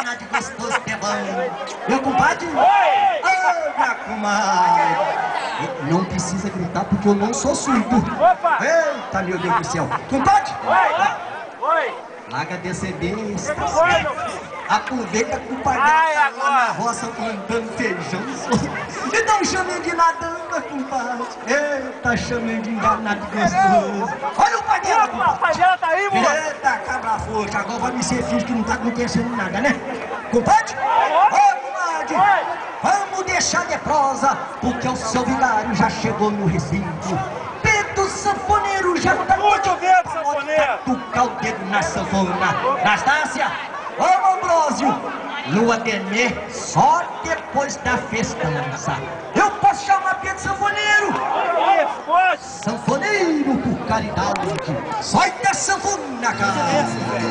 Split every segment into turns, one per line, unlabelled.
danado gostoso que é bom. Meu compadre? Ô, minha comadre. Não precisa gritar porque eu não sou surdo.
Opa!
Eita, meu Deus do céu. Compadre?
Oi!
Larga dessa besta.
Oi, meu filho!
Aproveita que o pai dela tá lá na roça plantando feijão. Então chame de nadanga, compadre. Eita, chame de enganado gostoso. Olha o pai dela, compadre.
O pai dela tá aí, moço.
Eita, cabra forte. Agora vai me ser filho que não tá acontecendo nada, né? Compadre? Ô, comadre. Vamos deixar de prosa, porque o seu vigário já chegou no recinto. Pedro sanfoneiro já tá
muito vento, sanfoneiro.
Tocar o dedo na sanfona. Nastácia, ô Ambrósio, lua de Nenê, só depois da festança. Eu posso chamar Pedro sanfoneiro?
Pode.
Sanfoneiro, por caridade, sai da sanfona, cara.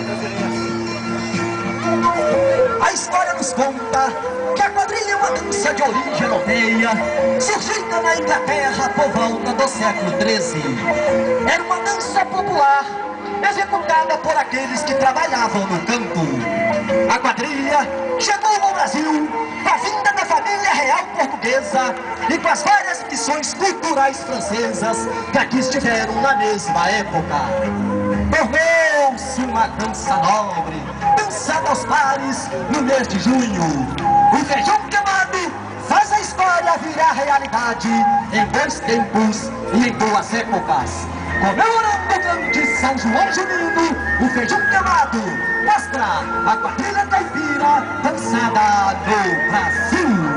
A história nos conta que a quadrilha é uma dança de origem europeia, surgida na Inglaterra por volta do século XIII. Era uma dança popular, executada por aqueles que trabalhavam no campo. A quadrilha chegou ao Brasil com a vinda da família real portuguesa e com as várias missões culturais francesas que aqui estiveram na mesma época. Tornou-se uma dança nobre, dançada aos pares no mês de junho. O feijão queimado faz a história virar realidade em dois tempos e em duas épocas. Comemorando o grande São João Junino, o feijão queimado mostra a quadrilha caipira dançada no Brasil.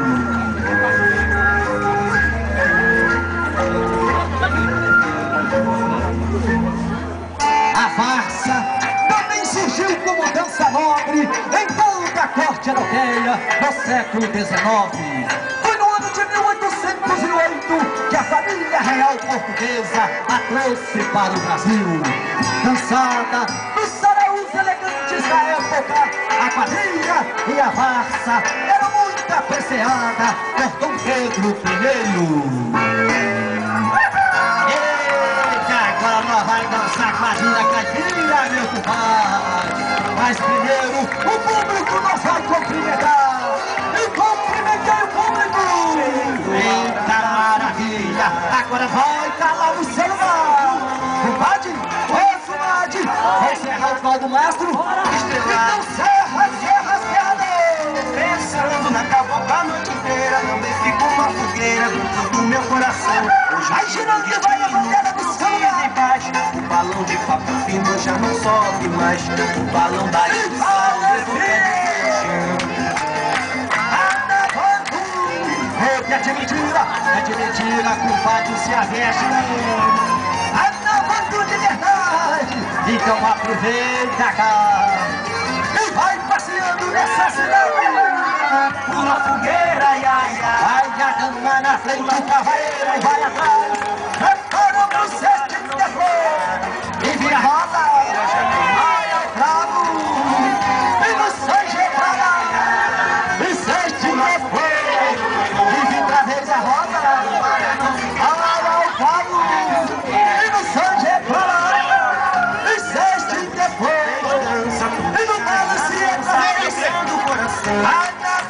A farsa também surgiu como dança nobre em toda a corte europeia no século XIX. Foi no ano de 1808 que a família real portuguesa a trouxe para o Brasil. Dançada nos saraus elegantes da época, a quadrilha e a farsa eram muito apreciada por Dom Pedro I. Agora nós vamos dançar quadrilha caipira, meu compadre. Mas primeiro, o público nós vai cumprimentar. E cumprimentei o público. Eita maravilha, agora vai calar o celular. Compadre, ô comadre, vai serrar o pau do mastro. Então serra, serra, serra. Pensando na cavalga a noite inteira, também fico uma fogueira dentro do meu coração. Vai girando e vai a bandeira do celular. O balão de papo fino já não sobe mais. O balão da ilusão é de mentira, compadre, se aveste. Anavando de verdade, então aproveita cá e vai passeando nessa cidade. Pula fogueira, ai, ai, ai. Vai a dama na frente, o cavaleiro e vai atrás. Prepara pro sexto de flor e vira roda. Vai ao cravo e no sangue pra lá. E sexto de flor e vira outra vez a roda. Vai ao cravo e no sangue pra lá. E sexto de flor e no balance entra do coração.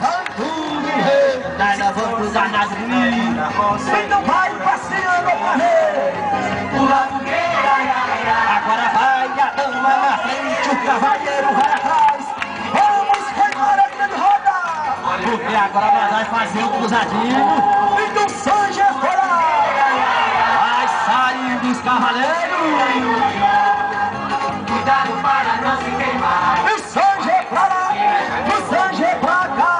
Levando da nadrinha, então vai passeando pra ver. Pula fogueira, agora vai a dama na frente, o cavaleiro vai atrás. Vamos queimar a grande roda, porque agora nós vamos fazer o cruzadinho. Então Sanja fora, vai sair dos cavaleiros. Cuidado para não se queimar. E o Sanja é pra lá, o Sanja é pra cá.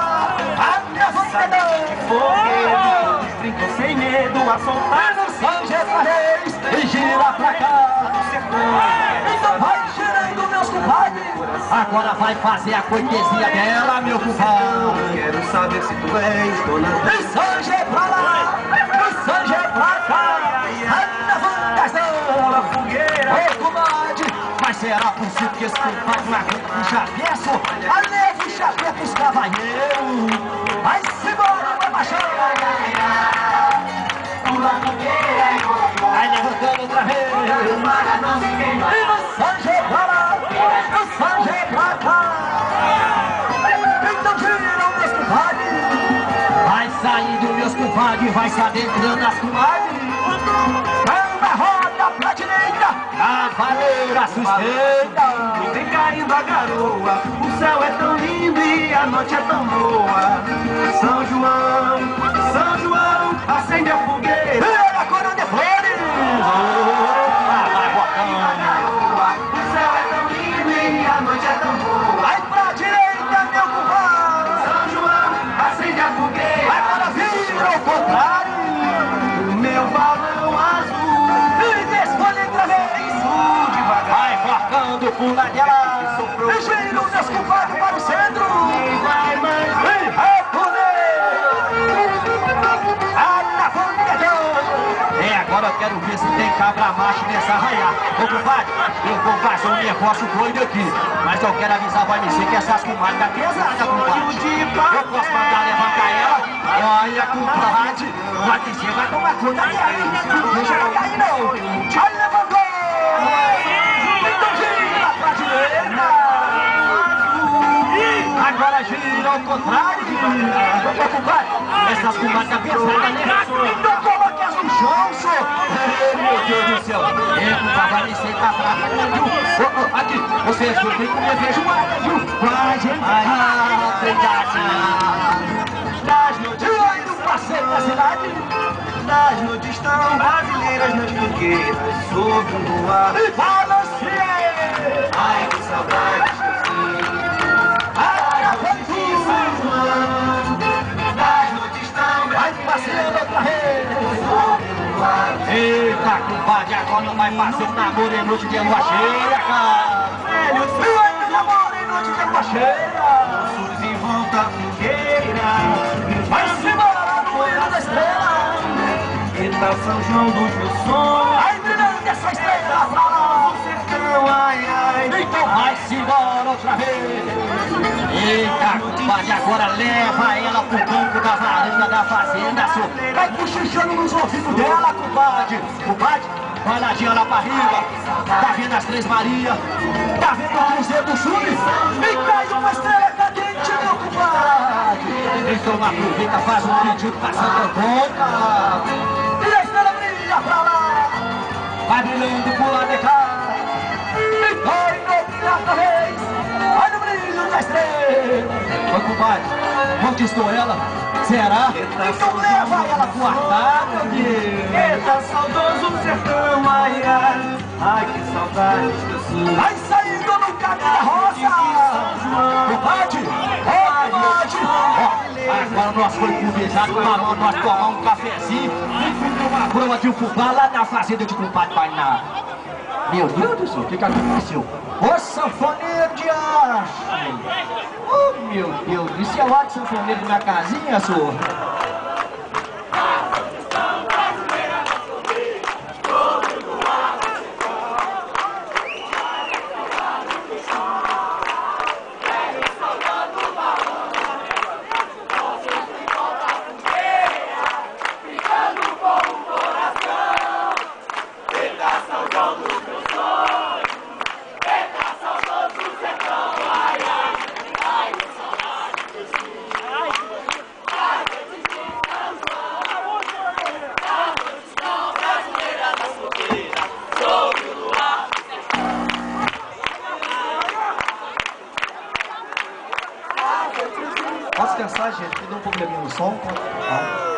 Fogueiro, brincou sem medo, a soltar no Sanja Reis e gira pra cá. Então vai girando, meus compadres. Agora vai fazer a cortesia dela, meu compadre. Quero saber se tu és dona. E Sanja pra lá, e Sanja pra cá. Anda fantasma, fogueira. Ô comadre, mas será possível que esse compadre largou o chaveço? A leve o chapéu pros cavalheiros. Vai se embora, vai baixando. Vai levantando outra vez. E no Sanja pra lá, no Sanja pra cá. vai se adentrando as comadres. Anda, roda pra direita, cavaleira suspeita.
Vem caindo a garoa, o céu é tão lindo e a noite é tão boa. São João, acende a fogueira.
E a coroa de flores. Vai botando.
O céu é tão lindo e a noite é tão boa.
Vai pra direita, meu compadre.
São João, acende a fogueira.
Agora vira ao contrário.
O meu balão azul,
E desfolha outra vez.
devagar.
Vai flocando por lá dela. E gira o meus compadres para o centro.
E vai mais.
E agora eu quero ver se tem cabra macho nessa arraiá. Ô compadre, eu vou fazer um negócio doido aqui. Mas eu quero avisar pra você que essas comadres tá pesada, compadre. Eu posso mandar levantar ela? Olha, compadre, vai descer, vai tomar conta dela, hein? Não deixa ela cair, não. Olha, levantou! Então gira pra direita. Agora gira ao contrário. Ô compadre, essas comadres tá pesada, né? Então coloque as no chão, senhor. Meu Deus do céu. Vai descer, tá fraco, viu? Aqui, vocês não tem como vejo mais, viu? Vai, gente.
Das noites,
E aí, no passeio da cidade.
das noites estão brasileiras nas fogueiras, sob o luar.
E balancei.
Ai, que saudades que eu sinto.
Ai,
De São João, das noites estão
vai
brasileiras
passeando outra vez.
sob o luar.
Eita, compadre, agora vai fazer um namoro em noite de lua cheia, cara.
Velho
E aí, namoro em noite de lua cheia.
Sus em volta à fogueira.
Vai-se embora no olho da estrela.
Eita, São João dos meus sonhos.
Vai brilhando essa estrela pra lá.
Sertão, ai, ai.
Então vai-se embora outra vez. Eita, compadre, agora leva ela pro banco da varanda da fazenda, senhor. Vai cochichando nos ouvidos dela, compadre. Compadre, vai ladinha na barriga. Tá vendo as Três Marias? Tá vendo o Cruzeiro do Sul? E cai uma estrela cadente, meu compadre. Então aproveita, faz um pedido pra Santa Antônia. E a estrela brilha pra lá. Vai brilhando por lá de cá. E vai no outra vez. Olha o brilho da estrela. Ô compadre, conquistou ela? Será? Então leva ela pro altar, meu Deus.
Eita, saudoso sertão, ai, ai. Ai, que saudades que eu sinto.
Vai saindo no caminho da roça. Compadre, ó, compadre. Ó, agora nós foi convidado pra nós tomar um cafezinho e comer uma broa de fubá lá na fazenda de compadre Painá. Meu Deus do céu, o que aconteceu? Ô sanfoneiro de acho! Oh meu Deus, isso é o ar de sanfoneiro na casinha, senhor? Posso pensar, gente, que deu um probleminha no som? Não.